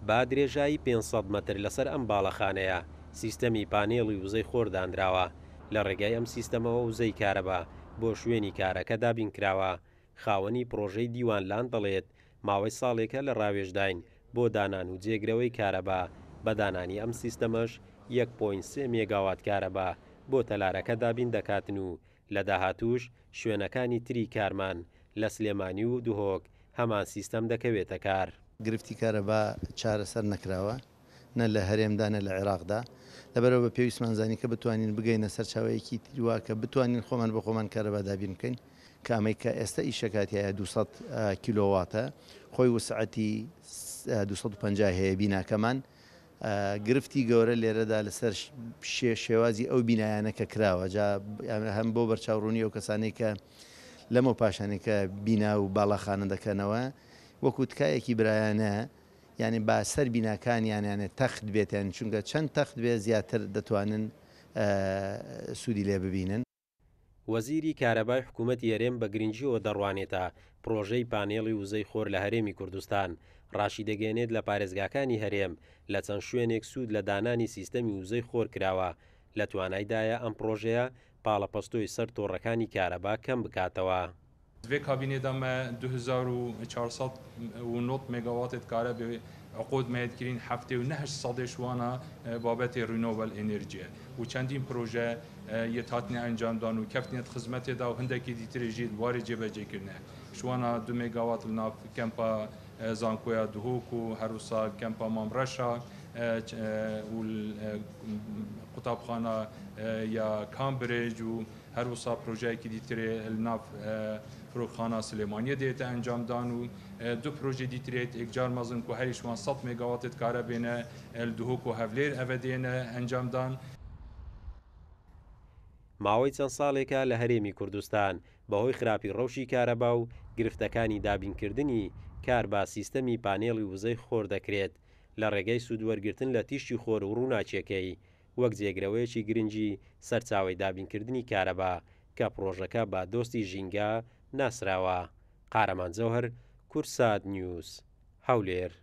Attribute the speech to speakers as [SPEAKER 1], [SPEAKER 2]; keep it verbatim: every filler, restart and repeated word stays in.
[SPEAKER 1] با درێژایی پێنج مەتر لەسەر ئەم باڵەخانەیە سیستەمی پانێڵی وزەی خۆر دانراوە. لە ڕێگای ئەم سیستەمەوە وزەی کارەبا بۆ شوێنی کارەکە دابینکراوە. خاوەنی پرۆژەی دیوانلان دەڵێت ماوەی ساڵێکە لە ڕاوێژداین بۆ دانان و جێگرەوەی کارەبا. بە دانانی ئەم سیستەمەش یەک پۆینت سێ مێگاوات کارەبا بۆ تەلارەکە دابین دەکاتن و لە داهاتووش شوێنەکانی تری کارمان لە سلێمانی و دوهۆک هەمان سیستەم دەکەوێتە کار.
[SPEAKER 2] گرفتی کارەبا چارەسەر نەکراوە نە لە هەرێمدا نە لە عێراقدا، لەبەرەوە بە پێویستمانزانی کە بتوانین بگەینە سەر چاوەیەکی تریوا کە بتوانین خۆمان بە خۆمان کارەبا دابین بکەین. کامەی کە ئێستا ئیشەکاتیایە دووسەد کیلۆواتە، خۆی وسعەتی دووسەد و پەنجا هەیە بیناکەمان. گرفتی گەورە لێرەدا لەسەر شێوازی ئەو بینایانە کە کراوە، جا هەم بۆ بەرچاوڕوونی ئەو کەسانەی کە لەمە پاشانێکە بینا و باڵەخانە دەکەنەوە وەکو تکایەکی برایانە، یعنی با سەر بیناکانیان یانێ تەخت بێتیان، چونکە چەند تەخت بێ زیاتر دەتوانن سوودی لێ ببینن.
[SPEAKER 1] وەزیری کارەبای حکوومەتی هەرێم بە گرنگیەوە دەڕوانێتە پرۆژەی پانێڵی وزەی خۆر لە هەرێمی کوردستان ڕاشی دەگەێنێت لە پارێزگاکانی هەرێم لە چەند شوێنێک سوود لە دانانی سیستەمی وزەی خۆر کراوە. لە توانایدایە ئەم پرۆژەیە پاڵەپەستۆی سەر تۆڕەکانی کارەبا کەم بکاتەوە.
[SPEAKER 3] Vê kabînê de me du hezar û çar sed û nod megawatê dikare bi eqod me kirîn heftê û neh sedê ji wan a babetê renewable enerjiye û çendîn proje yê hatine encamdan û keftine xizmetê da û hindekî dîtirê jî warê cêvecêkirine. Ji wan a du megawat li nav kempa Zankoya Duhok û her wisa kempa Mamreşa û qutabxana ya Cambridge û her wisa projeyekî dîtirê li nav Firokxana Silêmaniye dê te encamdan û du proje dîtirê ekcar mezin ku herî ji wan sed megawatê dikare bêne li Duhok û Hewlêr ev dêne encamdan.
[SPEAKER 1] ماوەی چەند ساڵێکە لە هەرێمی کوردستان بەهۆی خراپی ڕەوشی کارەبا و گرفتەکانی دابینکردنی کار با سیستەمی پانێڵی وزەی خۆر دەکرێت لە ڕێگەی سوودوەرگرتن لە تیشتی خۆر و ڕووناچیەکەی وەک جێگرەوەیەکی گرنگی سەرچاوەی دابینکردنی کارەبا کە پرۆژەکە با دۆستی ژینگە ناسراوە. قارەمان جەوهەر، کورسات نیوز، هەولێر.